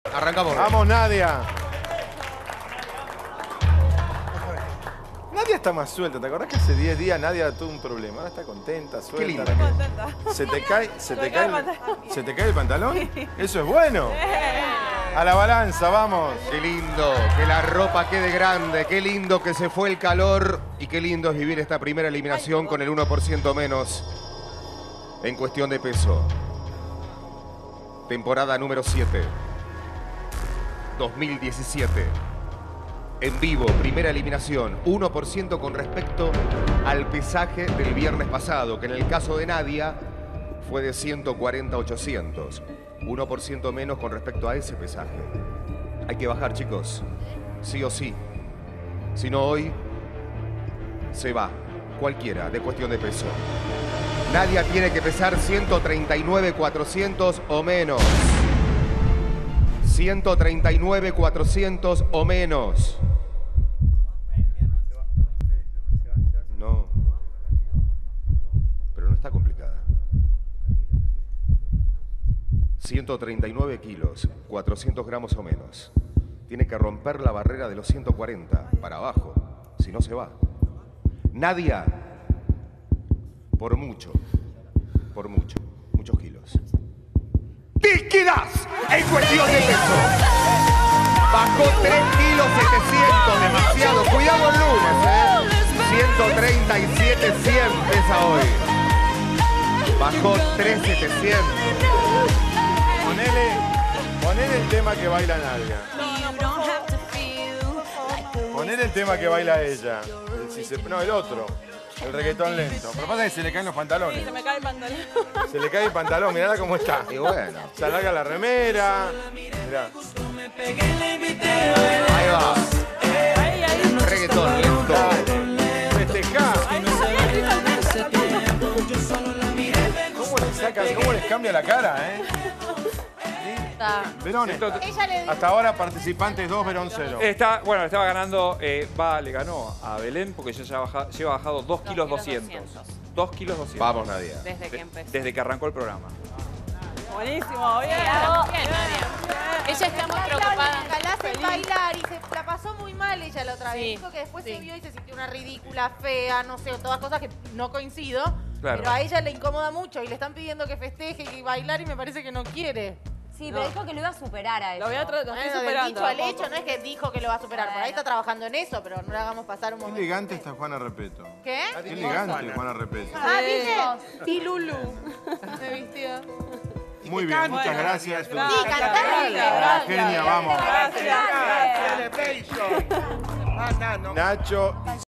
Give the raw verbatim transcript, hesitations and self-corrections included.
Arrancamos. Vamos, Nadia. Nadia está más suelta. ¿Te acordás que hace diez días Nadia tuvo un problema? Ahora está contenta, suelta. Qué linda. Contenta. ¿Se te cae, se te Me cae, cae el, el pantalón. ¿Se te cae el pantalón? Eso es bueno. A la balanza, vamos. Qué lindo que la ropa quede grande, qué lindo que se fue el calor y qué lindo es vivir esta primera eliminación con el uno por ciento menos en cuestión de peso. Temporada número siete, dos mil diecisiete. En vivo, primera eliminación, uno por ciento con respecto al pesaje del viernes pasado, que en el caso de Nadia fue de ciento cuarenta a ochocientos. uno por ciento menos con respecto a ese pesaje. Hay que bajar, chicos, sí o sí. Si no hoy, se va cualquiera de cuestión de peso. Nadia tiene que pesar ciento treinta y nueve cuatrocientos o menos. ciento treinta y nueve cuatrocientos o menos. No. Pero no está complicada. ciento treinta y nueve kilos, cuatrocientos gramos o menos. Tiene que romper la barrera de los ciento cuarenta para abajo, si no se va. Nadia, por mucho, por mucho, muchos kilos. ¡Líquidas en cuestión de peso! Bajó tres kilos setecientos, demasiado. Cuidado el lunes, ¿eh? ciento treinta y siete cien pesa hoy. Bajó tres setecientos. Ponele, ponele el tema que baila Nadia. Ponele el tema que baila ella. El, si se, no, el otro. El reggaetón lento. Pero pasa que se le caen los pantalones. Sí, se me cae el pantalón. Se le cae el pantalón, mirá cómo está. Y bueno. Se alarga la remera. Mirá. Ahí va. Ahí, ahí. Reggaetón lento. Festejá. Ahí no sabía que iba el ¿Cómo les saca, cómo les cambia la cara, eh? Verón, Ella le dijo. hasta ahora participantes dos, Verón cero. Está, bueno, estaba ganando, eh, va, le ganó a Belén porque ya lleva, baja- lleva bajado dos kilos doscientos. dos kilos doscientos. Vamos, Nadia. Desde que empezó. Desde que arrancó el programa. Buenísimo, bien. Bien, Nadia. Ella está muy preocupada. La hacen Feliz. bailar y se la pasó muy mal ella la otra vez. Sí, Dijo que después sí. se vio y se sintió una ridícula, fea, no sé, todas cosas que no coincido. Claro. Pero a ella le incomoda mucho y le están pidiendo que festeje y bailar y me parece que no quiere. Sí, pero dijo que lo iba a superar a eso. Lo voy a tra- lo estoy Bueno, del superando. dicho al de a hecho, poco. no es que dijo que lo va a superar. Por ahí está trabajando en eso, pero no le hagamos pasar un Qué momento. elegante está Juana Repeto. ¿Qué? Qué elegante Juana Repeto. Ah, ¿viste? Y Lulu me vistió. Muy bien, muchas gracias. Sí, cantá. Gracias. Genia, vamos. Gracias. Nacho.